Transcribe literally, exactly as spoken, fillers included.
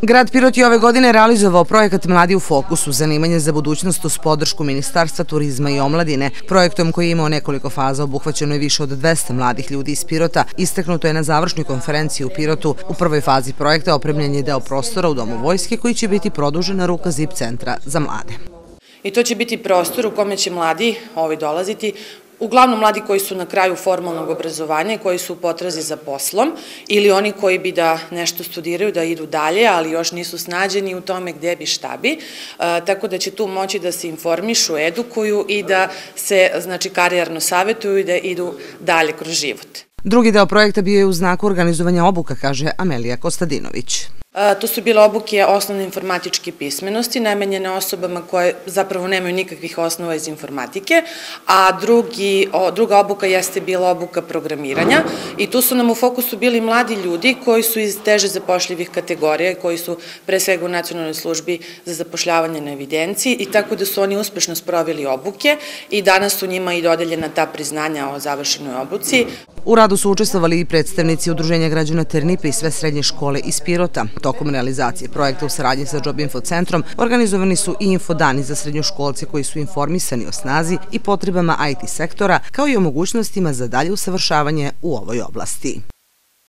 Grad Pirot je ove godine realizovao projekat Mladi u fokusu, zanimanje za budućnost uz podršku Ministarstva turizma i omladine. Projektom koji je imao nekoliko faza obuhvaćeno je više od dvesta mladih ljudi iz Pirota. Istaknuto je na završnoj konferenciji u Pirotu. U prvoj fazi projekta opremljen je deo prostora u Domu vojske koji će biti produžena ruka zip centra za mlade. I to će biti prostor u kome će mladi ovi dolaziti, uglavnom mladi koji su na kraju formalnog obrazovanja i koji su u potrazi za poslom ili oni koji bi da nešto studiraju, da idu dalje, ali još nisu snađeni u tome gde bi, šta bi, tako da će tu moći da se informišu, edukuju i da se, znači, karijerno savjetuju i da idu dalje kroz život. Drugi deo projekta bio je u znaku organizovanja obuka, kaže Amelija Kostadinović. To su bile obuke osnovne informatičke pismenosti, namenjene osobama koje zapravo nemaju nikakvih osnova iz informatike, a druga obuka jeste bila obuka programiranja i tu su nam u fokusu bili mladi ljudi koji su iz teže zapošljivih kategorija i koji su pre svega u Nacionalnoj službi za zapošljavanje na evidenciji i tako da su oni uspešno sproveli obuke i danas su njima i dodeljena ta priznanja o završenoj obuci. U radu su učestvovali i predstavnici Udruženja građana Ternipe i sve srednje škole iz Pirota. Tokom realizacije projekta u saradnji sa Job Info centrom organizovani su i infodani za srednjoškolce koji su informisani o snazi i potrebama I T sektora, kao i o mogućnostima za dalje usavršavanje u ovoj oblasti.